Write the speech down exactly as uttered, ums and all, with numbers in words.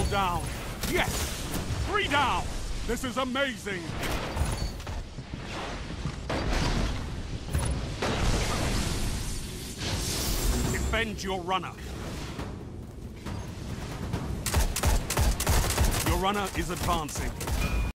down. Yes! Three down! This is amazing! Defend your runner. Your runner is advancing.